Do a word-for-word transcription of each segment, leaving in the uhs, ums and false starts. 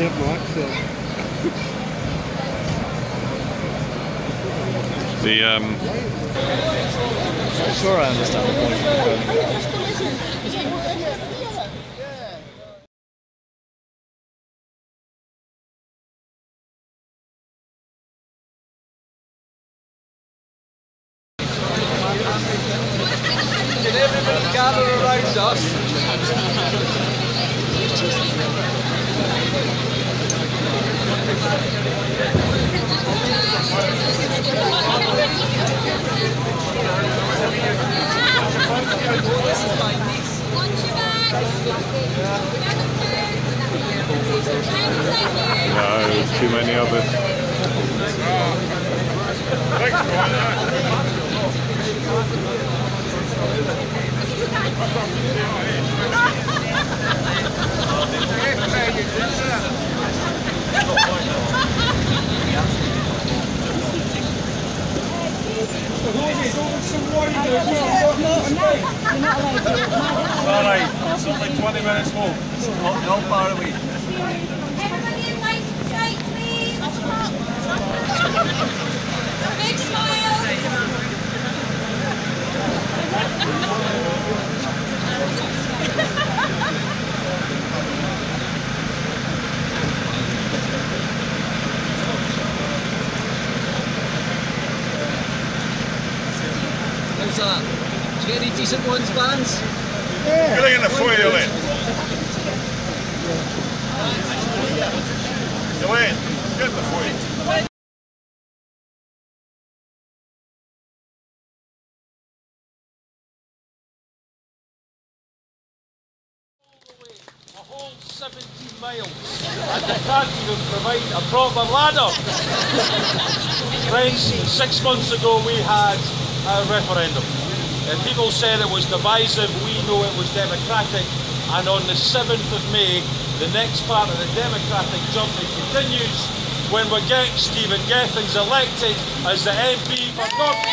up, Mark, so... The, um... I'm sure I understand the point. Can everybody gather around us? This is my niece. No, there's too many of us. Alright, it's only twenty minutes home. Not, not far away. Everybody in nice and tight, please. Big smiles. How's that? Did you get any decent ones, Vans? Get in the foyer, Elaine. Elaine, get in the foyer. A whole seventeen miles, and they can't even provide a proper ladder. Friends, six months ago we had a referendum. And people said it was divisive, we know it was democratic, and on the seventh of May, the next part of the democratic journey continues when we get Stephen Gethings elected as the M P for North.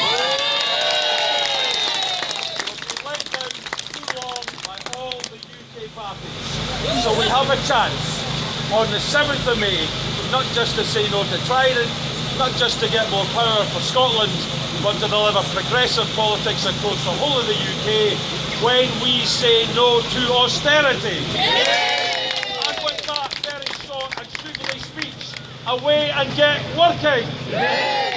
Let down too long by all the U K parties. So we have a chance on the seventh of May, not just to say no to Trident, not just to get more power for Scotland, but to deliver progressive politics across the whole of the U K when we say no to austerity. Yeah. And with that very short and sugary speech, away and get working! Yeah.